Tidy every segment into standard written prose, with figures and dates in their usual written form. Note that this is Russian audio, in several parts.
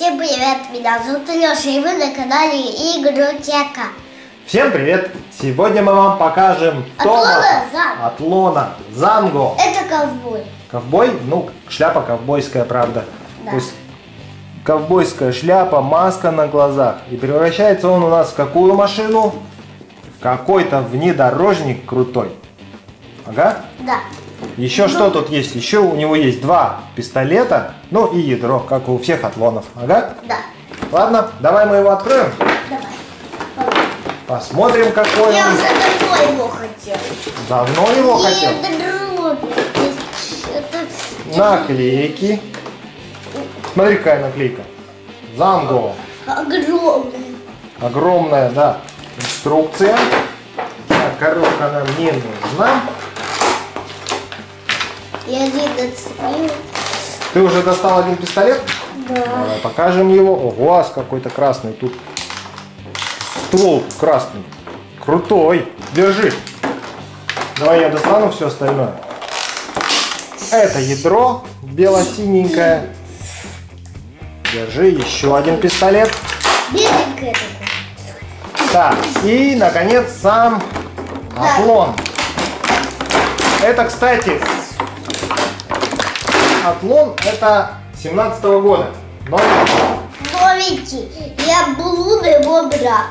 Всем привет, меня зовут Леша, и вы на канале Игротека. Всем привет! Сегодня мы вам покажем от Лона Занго. Это ковбой. Ковбой? Ну, шляпа ковбойская, правда. Да. То есть ковбойская шляпа, маска на глазах. И превращается он у нас в какую машину? Какой-то внедорожник крутой. Ага. Да. Еще что тут есть? Еще у него есть два пистолета, ну и ядро, как у всех атлонов. Ага. Да. Ладно, давай мы его откроем. Давай. Посмотрим, какой Я он. уже давно его хотел. Давно его хотел? Наклейки. Смотри, какая наклейка. Занго. Огромный. Огромная, да, инструкция. Так, коробка нам не нужна. Я один отцепил. Ты уже достал один пистолет? Да. Давай покажем его. Ого, ас какой-то красный. Тут ствол красный. Крутой. Держи. Давай я достану все остальное. Это ядро бело-синенькое. Держи еще один пистолет. Беленькое такое. Так, и, наконец, сам Атлон. Это, кстати, Атлон это 17-го года. Новенький. Я Амбулун его брат.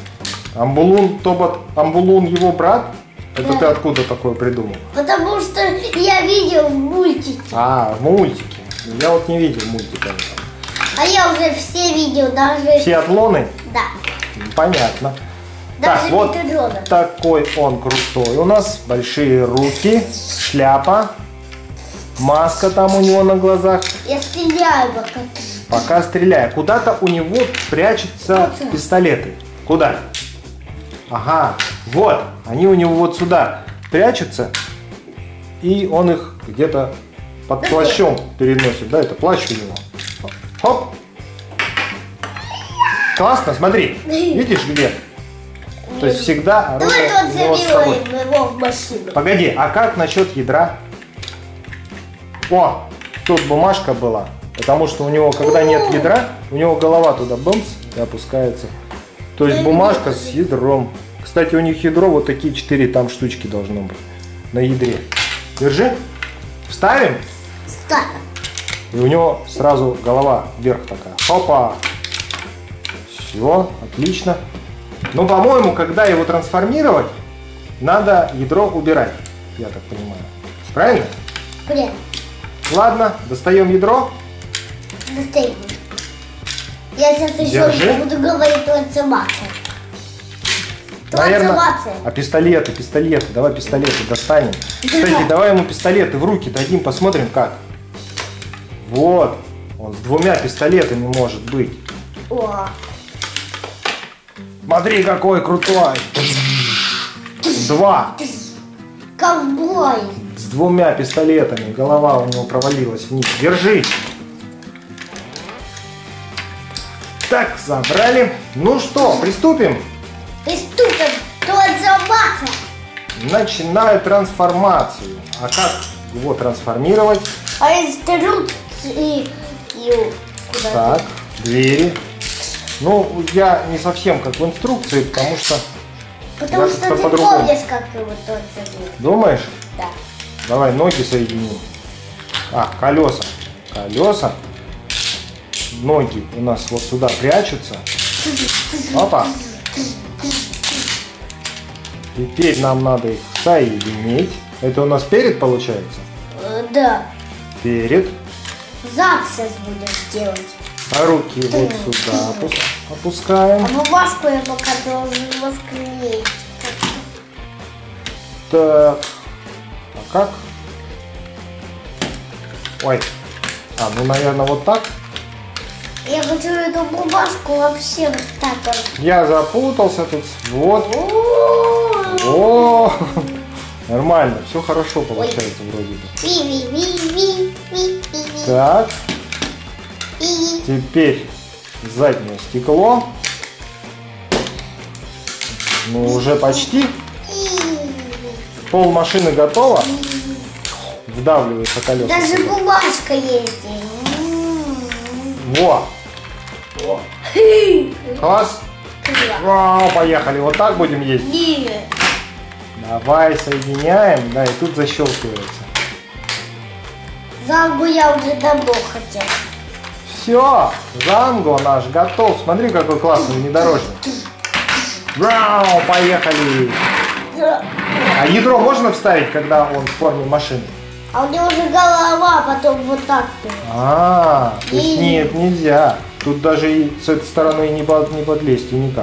Амбулун его брат? Это Да. ты откуда такое придумал? Потому что я видел в мультике. А, в мультике. Я вот не видел мультика. А я уже все видел, даже... Все Атлоны? Да. Понятно. Даже Так, вот Метадрона. такой он крутой. У нас большие руки, шляпа, маска там у него на глазах. Я стреляю пока. Пока стреляю. Куда-то у него прячутся пистолеты. Куда? Ага, вот. Они у него вот сюда прячутся. И он их где-то под плащом переносит. Да, это плащ у него. Хоп. Классно, смотри. Видишь, где? То есть всегда оружие Давай у него с собой. заберем его в машину. Погоди, а как насчет ядра? О, тут бумажка была. Потому что у него, когда нет ядра, у него голова туда бомс и опускается. То есть бумажка с ядром. Кстати, у них ядро вот такие 4 там штучки должно быть на ядре. Держи. Вставим. Ставим. И у него сразу голова вверх такая. Хопа. Все, отлично. Ну, по-моему, когда его трансформировать, надо ядро убирать. Я так понимаю. Правильно? Блин, Ладно, достаем ядро. достаем. Я сейчас еще Держи. буду говорить трансформация. Наверное. Трансформация. А пистолеты. Давай пистолеты достанем. Кстати, давай ему пистолеты в руки дадим, посмотрим как. Вот. Он с 2 пистолетами может быть. О, Смотри, какой крутой. 2. ковбой. С 2 пистолетами. Голова у него провалилась вниз. Держи. Так, забрали. Ну что, приступим? Приступим. Трансформация. Начинаю трансформацию. А как его трансформировать? А инструкции куда? Так, двери. Ну, я не совсем как в инструкции, потому что... Потому я что как-то ты по-другому. помнишь, как его трансформировать. Думаешь? Да. Давай ноги соединим. А, колеса. Колеса. Ноги у нас вот сюда прячутся. Опа. Теперь нам надо их соединить. Это у нас перед получается? Да. Перед. Зад сейчас будем делать. А руки вот сюда опускаем. А бумажку я пока должен восклеить. Так. А как? Ой. А, ну, наверное, вот так. Я хочу эту бумажку вообще вот так вот. Я запутался тут. Вот. О-о-о. О, нормально. Все хорошо получается вроде бы. Ви-ви-ви-ви-ви-ви-ви. Так. И Теперь заднее стекло. Ну, уже почти. Пол машины готово. Вдавливается колеса. даже бумажка есть. Во! О. Класс. Вау, поехали. Вот так будем есть? Нет. Давай соединяем. Да, и тут защелкивается. Зангу я уже давно хотел. Все, Занго наш готов. Смотри, какой классный внедорожник. Вау, поехали. А ядро можно вставить, когда он в форме машины? А у него уже голова потом вот так стоит. То есть нет, нельзя. Тут даже и с этой стороны не подлезть и никак.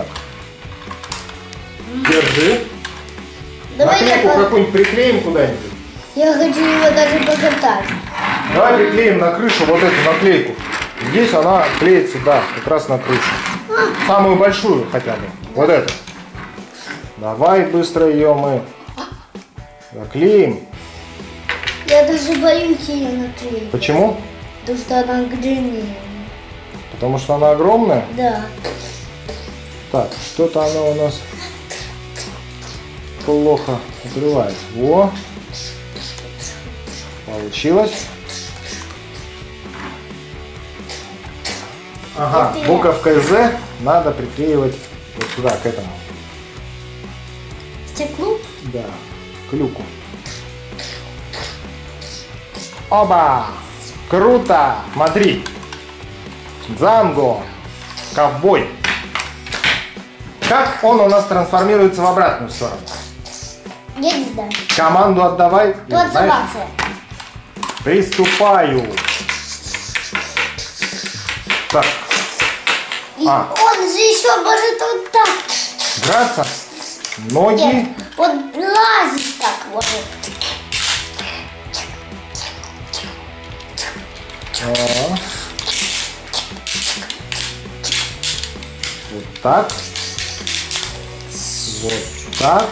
Держи. Давай Наклейку какую-нибудь приклеим куда-нибудь. Я хочу его даже покатать. Давай приклеим на крышу вот эту наклейку. Здесь она клеится, да, как раз на крышу. Самую большую хотя бы. Вот эту. Давай быстро ее мы наклеим. Я даже боюсь ее наклеить. Почему? Потому что она длиннее. Потому что она огромная? Да. Так, что-то она у нас плохо открывает. Во! Получилось. Ага, буковкой З надо приклеивать вот сюда, к этому. Стеклу? Да, к люку. Оба! Круто! Смотри. Занго. Ковбой. Как он у нас трансформируется в обратную сторону? Я не знаю. Команду отдавай. И знаешь, Трансформация. приступаю. Так. И он же еще может вот так. Драться. Ноги. Нет, он лазит так может. Вот так. Вот так.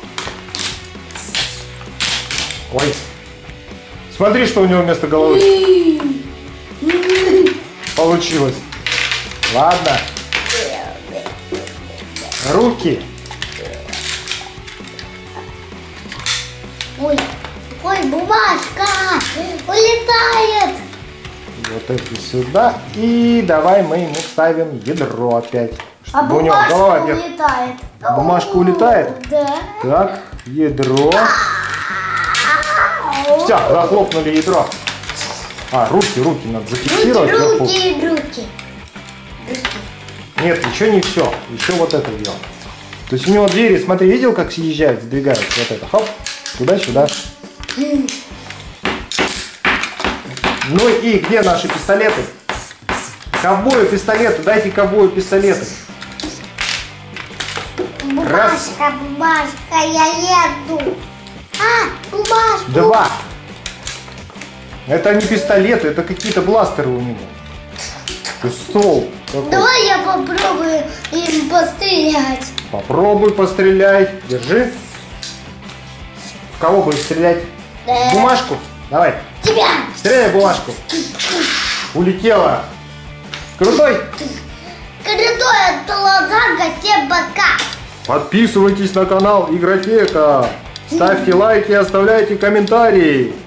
Ой. Смотри, что у него вместо головы получилось. Ладно. Руки. Ой, ой, бумажка улетает. Вот это сюда. И давай мы ему ставим ядро опять. А Чтобы у него бумажка голова вверх. улетает. Бумажка улетает? Да. Так, ядро. Все, захлопнули ядро. Руки надо зафиксировать. Руки. Нет, еще не все. Еще вот это дело. То есть у него двери, смотри, видел, как съезжают, сдвигаются? Вот это. Хоп, туда-сюда. Ну и где наши пистолеты? Ковбою пистолеты, дайте ковбою пистолеты. Бумажка, я еду. Бумажка. 2. Это не пистолеты, это какие-то бластеры у него. То есть ствол такой. Давай я попробую им пострелять. Попробуй постреляй. Держи. В кого будешь стрелять? В бумажку? Давай. Тебя. Стреляй в бумажку. Улетела. Крутой. Крутой от Толозанга, всем пока. Подписывайтесь на канал Игротека. Ставьте лайки и оставляйте комментарии.